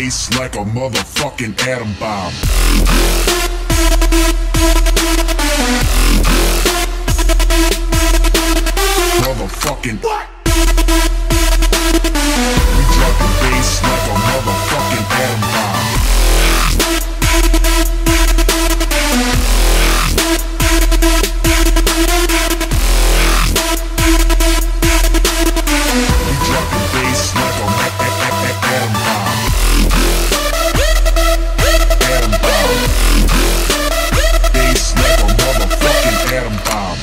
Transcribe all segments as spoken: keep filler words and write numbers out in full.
bass like a motherfucking atom bomb. Motherfucking what? We dropping bass like a motherfucking atom bomb. We dropping bass like a atom bomb. Atom bomb. Bass like a motherfucking atom bomb.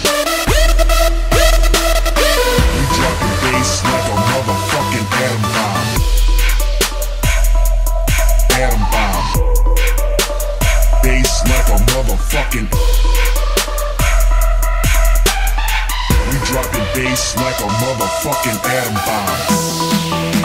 We dropping bass like a motherfucking atom bomb. Atom bomb. Bass like a motherfucking. We dropping bass like a motherfucking atom bomb.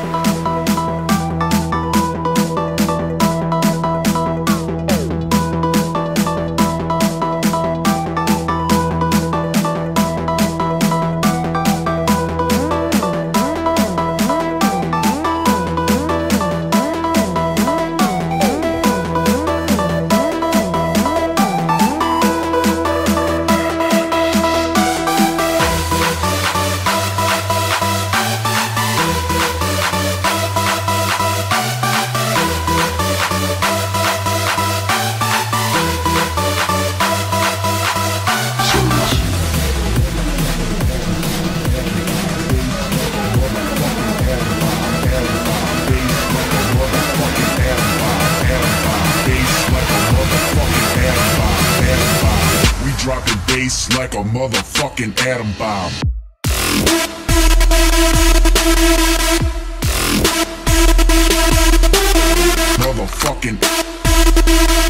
Dropping bass like a motherfucking atom bomb. Motherfucking